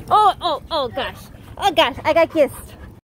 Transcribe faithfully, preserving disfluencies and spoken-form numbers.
Oh, oh, oh gosh. Oh gosh, I got kissed.